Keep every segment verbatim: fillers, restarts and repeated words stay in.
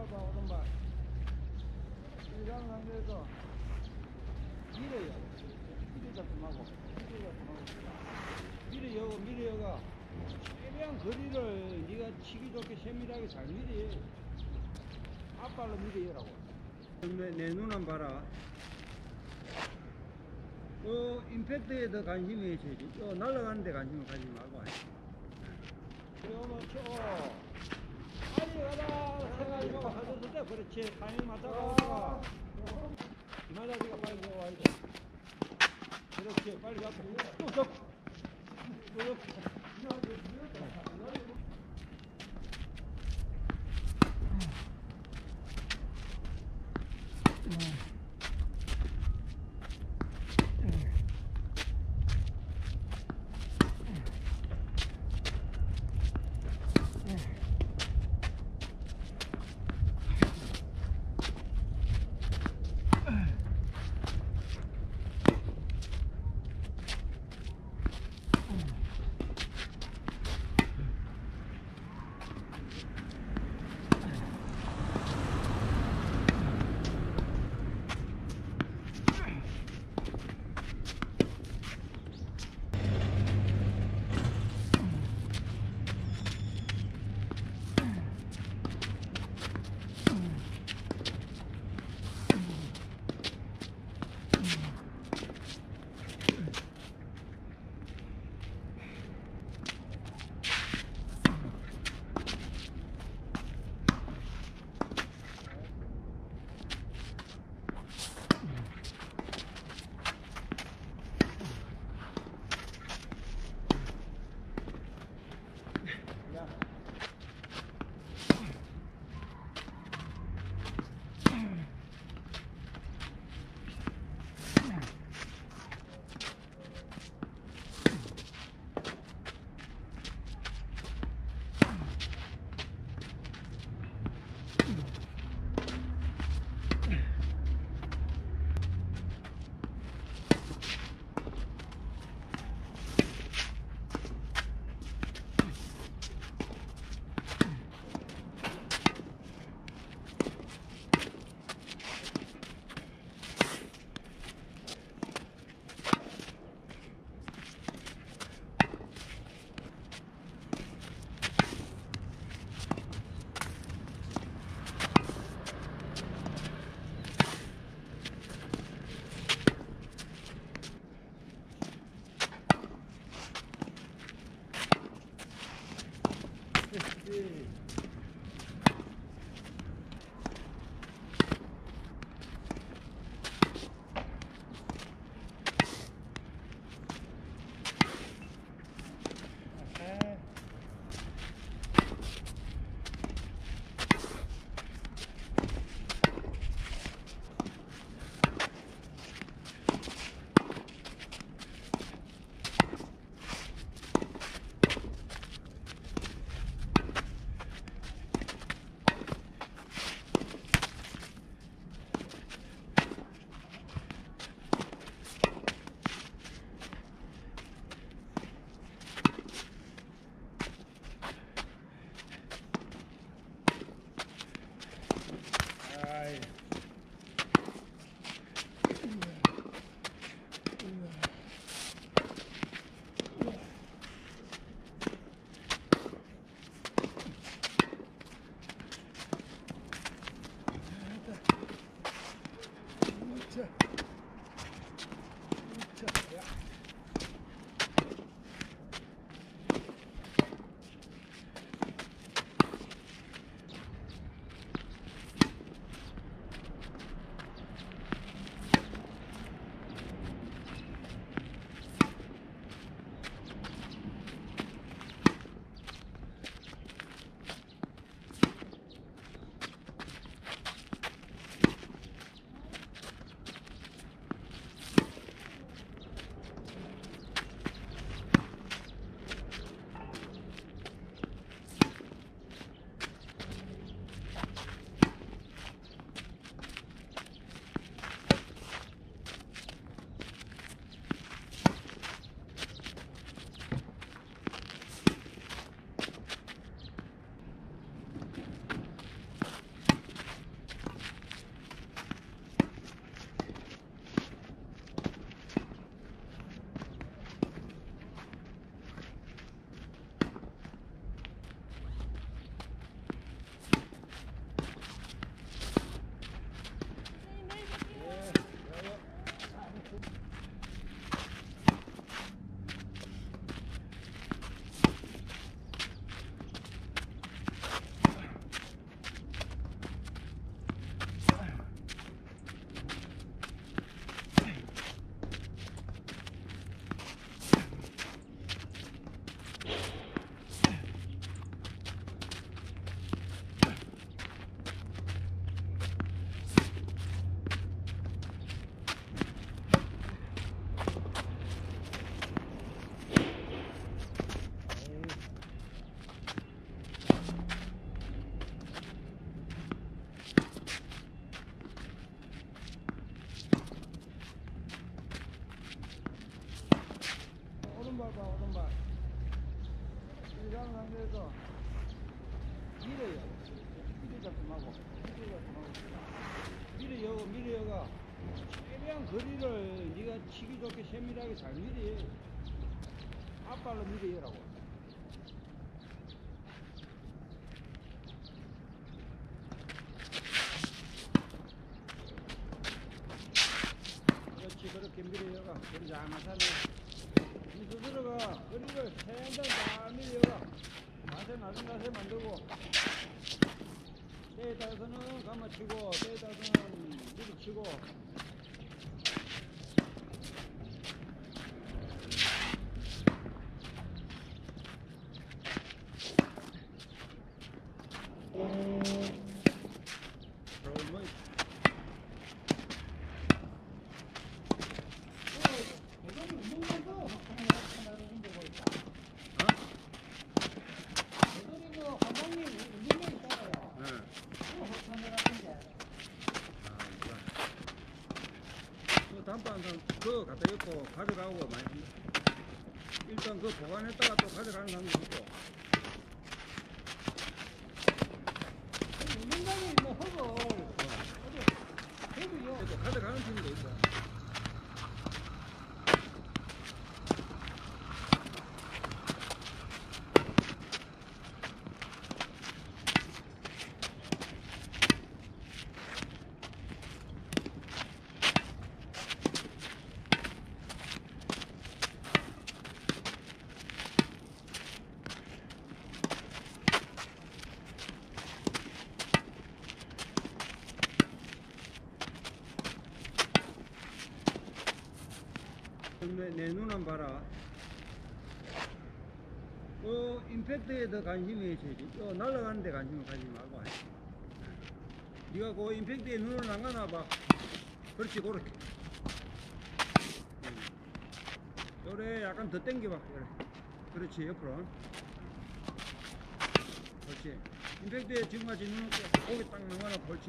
왼발과 오른발 일반 상태에서 밀어요. 밀어 잡지 말고 밀어 잡지 말고 밀어여고 밀어여가 최대한 거리를 네가 치기 좋게 세밀하게 잘 밀어. 앞발로 밀어여라고. 내, 내 눈 한번 봐라. 요 임팩트에 더 관심이 있어야지. 요 날아가는 데 관심을 가지지 말고. 그러면 저 빨리 가다 해가지고 하셔도 돼. 그렇지. 타이밍 맞춰가지고 이마다지가 빨리 들어와야 돼. 그렇지. 빨리 잡고 또 잡고 또 잡고. 임팩트 열라고. 그렇지, 그렇게 밀어여가. 그러지 않아서는 이 스스로가 그리고 최대한 다 밀어여가. 자세 낮은 자세 만들고 때에 따라서는 감아치고 때에 따라서는 밀어치고. 단판 그거 갖다 엮고 가져가고 많이 합니다. 일단 그거 보관했다가 또 가져가는 사람도 있고. 운동장에 뭐 허거 그래도요. 또 가져가는 팀도 있고. 내, 내 눈 한번 봐라. 어, 임팩트에 더 관심이 있어야지. 어, 날아가는 데 관심을 가지지 말고. 네가 그 임팩트에 눈을 안 가나 봐. 그렇지, 그렇게. 응. 요래 약간 더 당겨봐. 요래. 그렇지, 옆으로. 그렇지. 임팩트에 지금같이 눈을 고개 딱 나가나. 그렇지.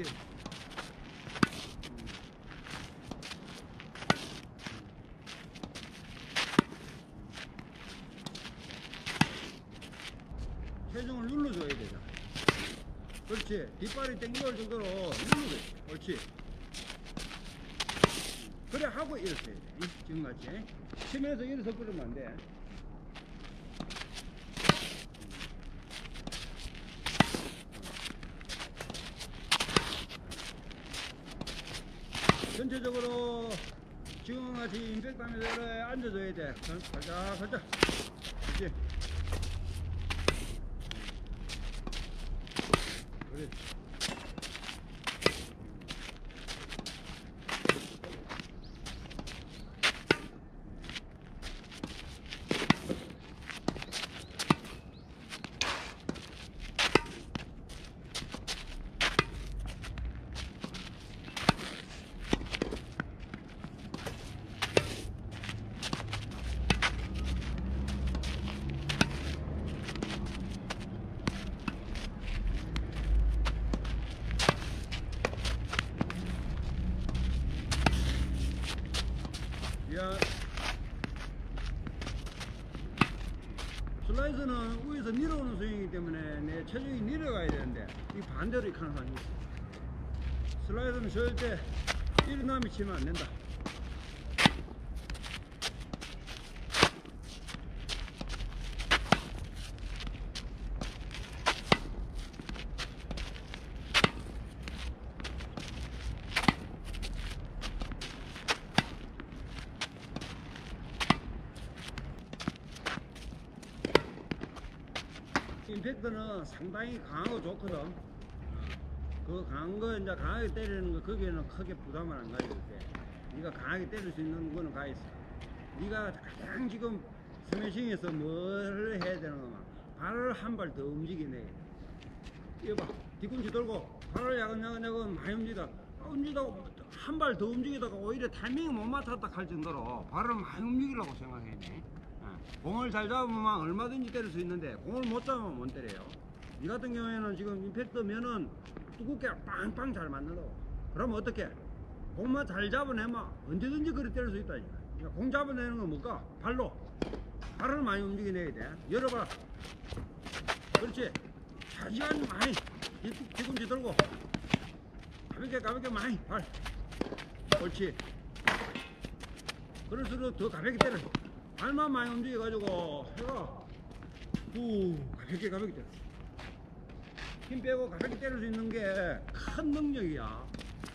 체중을 눌러줘야 되잖아. 그렇지. 뒷발이 땡겨올 정도로 눌러줘야 돼. 그렇지. 그래 하고 일어서야 돼. 지금같이. 치면서 일어서 그러면 안 돼. 전체적으로 지금같이 임팩트 하면서 이렇게 앉아줘야 돼. 살짝 살짝. 그렇지. 그래. 야, 슬라이스는 위에서 내려오는 스윙이기 때문에 내 체중이 내려가야 되는데 이 반대로 이렇게 하는 사람이 있어. 슬라이스는 절대 일어남이 치면 안 된다. 임팩트는 상당히 강하고 좋거든. 그 강한 거 이제 강하게 때리는 거 거기에는 크게 부담을 안 가지고 돼. 네가 강하게 때릴 수 있는 거는 가 있어. 네가 가장 지금 스매싱에서 뭘 해야 되는 거만 발을 한 발 더 움직이네. 이거 봐, 뒤꿈치 돌고 발을 야근야근야근 많이 움직이다. 움직이다가 한 발 더 움직이다가 오히려 타이밍을 못 맞췄다 할 정도로 발을 많이 움직이려고 생각해야 돼. 공을 잘 잡으면 얼마든지 때릴 수 있는데 공을 못 잡으면 못 때려요. 이 같은 경우에는 지금 임팩트면은 두껍게 빵빵 잘 맞는다고. 그러면 어떻게? 공만 잘 잡아내면 언제든지 그래 때릴 수 있다니까. 그러니까 공 잡아내는 건 뭘까? 발로. 발을 많이 움직여내야 돼. 열어봐. 그렇지. 자지간 많이 뒤, 뒤꿈치 들고 가볍게 가볍게 많이 발. 그렇지. 그럴수록 더 가볍게 때려. 발만 많이 움직여가지고 해가 후, 가볍게 가볍게 때려. 힘 빼고 가볍게 때릴 수 있는 게 큰 능력이야.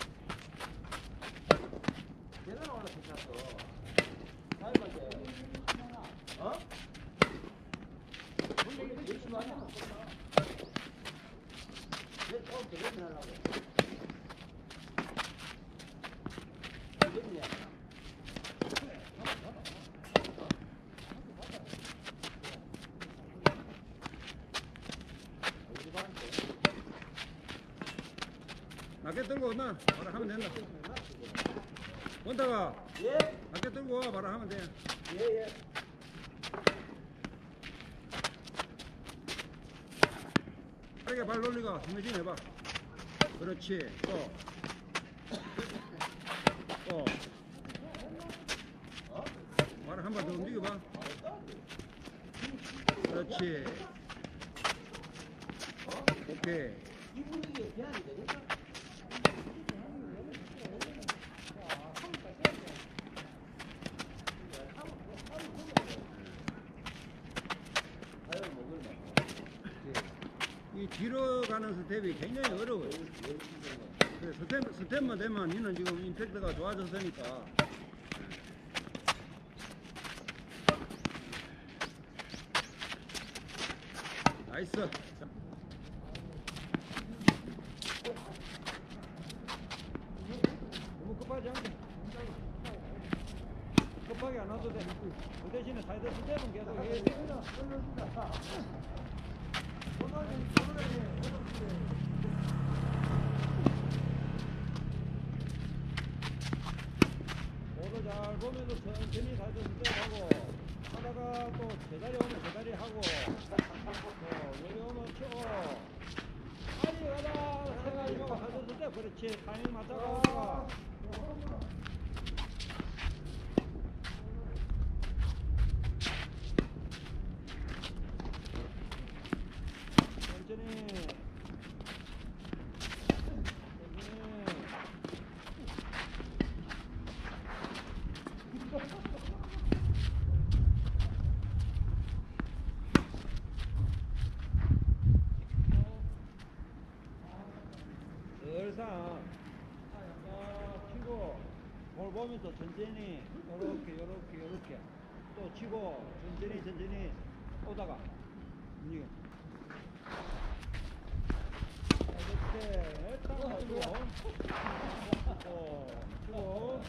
계단 올라 괜찮았어. 다음에 어? 분명히 열심히 하잖아. 내 조금 더 열심히 하려고. 열심히 해. 낮게 들고 오나 바로 하면 된다. 원다가 예? 낮게 들고 와 바로 하면 돼. 예, 예. 빠르게 발 돌리고 스매싱 해봐. 그렇지. 또. 또. 발을 한 번 더 움직여봐. 그렇지. 오케이. 이 분위기에 제한이 되겠다? 이 뒤로 가는 스텝이 굉장히 어려워요. 그래, 스텝, 스텝만 되면 니는 지금 임팩트가 좋아졌으니까. 나이스. 너무 급하지 않게. 급하게 안 와도 돼. 그 대신에 사이드 스텝은 계속 해야 돼. 모두 잘 보면서 천천히 사이드 스텝하고 하다가 또 제자리 오면 제자리 하고 또 여기 오면 치고 빨리 가다 해가지고 사이드 스텝 그렇지 타이밍 맞춰가 천천히 천천히 늘상 어, 치고 볼 보면서 천천히 요렇게 요렇게 요렇게 또 치고 천천히 천천히 오다가 움직여 이렇게 딱 맞추고 또 치고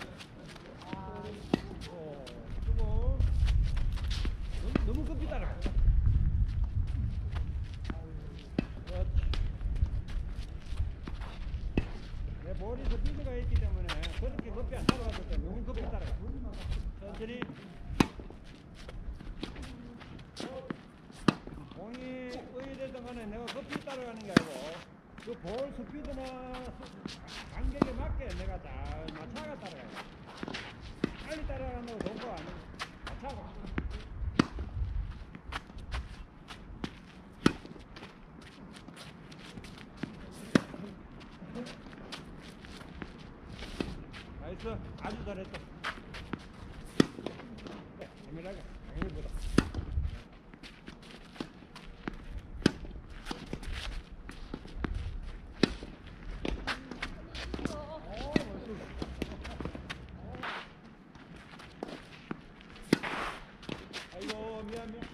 또 치고 너무, 너무 급히 따라가 그렇지 내 볼이 스피드가 있기 때문에 그렇게 급히 안 따라가기 때문에 너무 급히 따라가 천천히 공이 의되던 간에 내가 급히 따라가는 게 아니고 그 볼 스피드나 간격에 맞게 내가 잘 맞춰가 따라가야 돼 빨리 따라간다고 좋은 거 아니야 맞춰가 나이스 아주 잘했다 카메라가 강일보다 아이고 미안 미안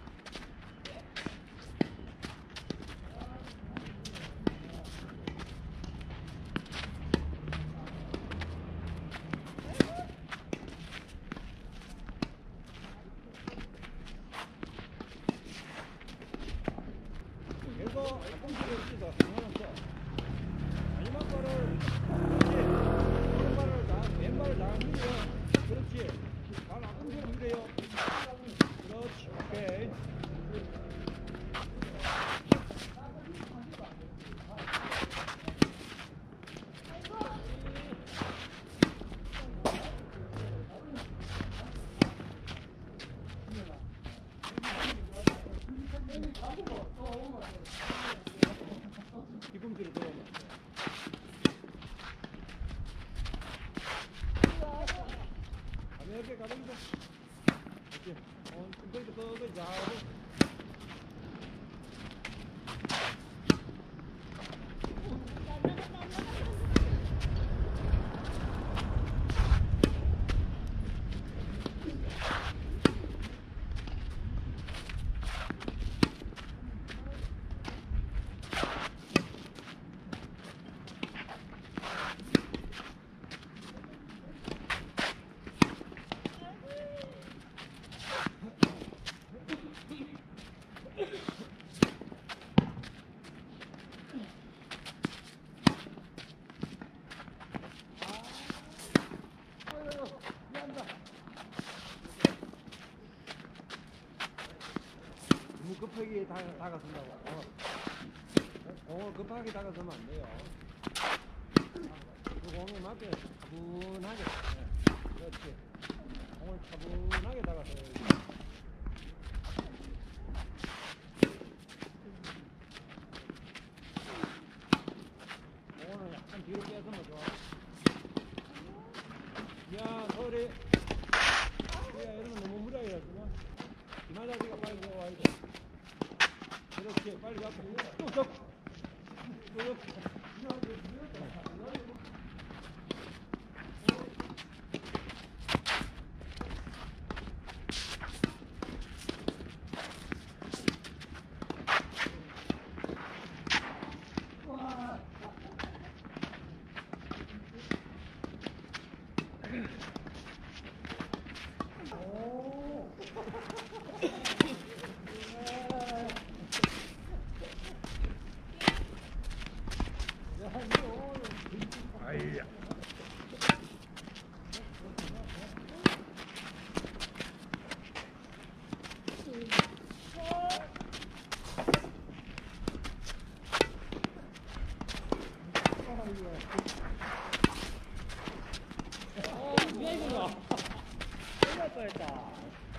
급하게 다, 다가선다고. 어. 공을 급하게 다가서면 안 돼요. 그 공에 맞게 차분하게. 네. 그렇지. 공을 차분하게 다가서야 돼. 공을 약간 뒤로 빼서면 좋아. 야, 서울이. 야, 이러면 너무 무리하게 했구나. 김하자기가 빨리 들어와야 돼. 그렇지, 빨리 잡고. 또 잡고. 또 잡고. 아이야. 어, 뭐야 이거야? 끝날 뻔했다.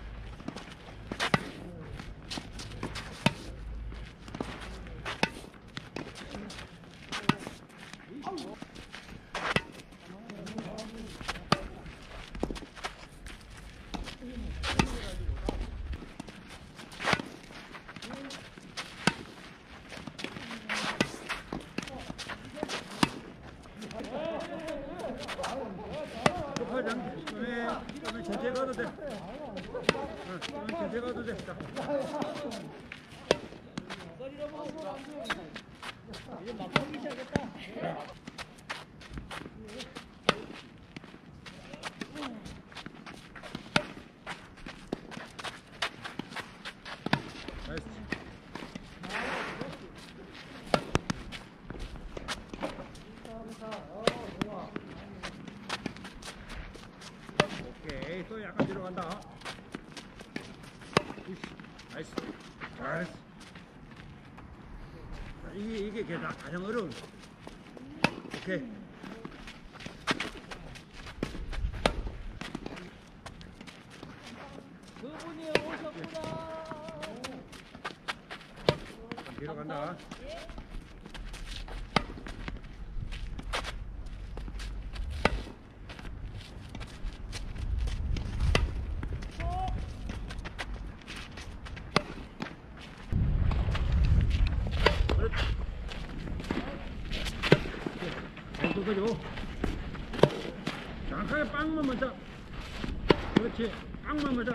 급하지 않게. 좀, 좀 천천히 가도 돼. 응, 좀 천천히 가도 돼. 자. 썰이로 먹으면 안 돼. 이제 막 먹기 시작했다. 나이스. 오케이, 또 약간 뒤로 간다. 우씨, 나이스. 잘했어. 자, 이게, 이게 게다 가장 어려운. 오케이. 그분이 오셨구나. 뒤로 간다. 잘 뜯어줘. 정확하게 빵만 먼저. 그렇지. 빵만 먼저.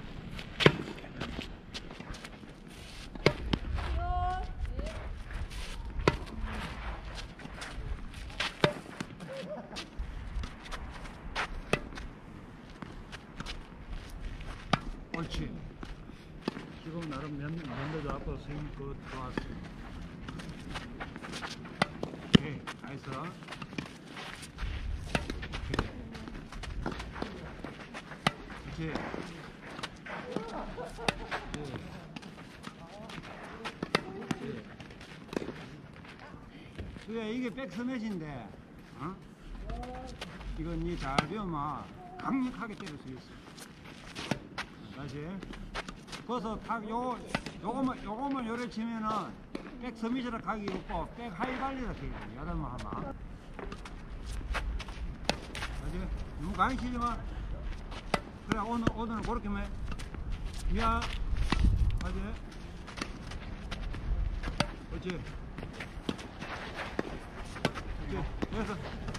옳지. 지금 나름 면, 면도도 앞으로 스윙 그 좋았어. 오케이, 나이스. 오케이. 그렇지. 그렇지. 수야, 이게 백스매시인데, 어? 이건 니 잘 배우면 강력하게 때릴 수 있어. 다시. 그래서 탁 요거 요거만 요거만 요래 치면은 백 서미시라 각이 없고 백 하이발리라 해야 돼. 여덟만 하면. 다시. 너무 강히 치지 마. 그래 오늘 오늘은 그렇게만 해. 미안. 다시. 그렇지. 그렇지. 됐어.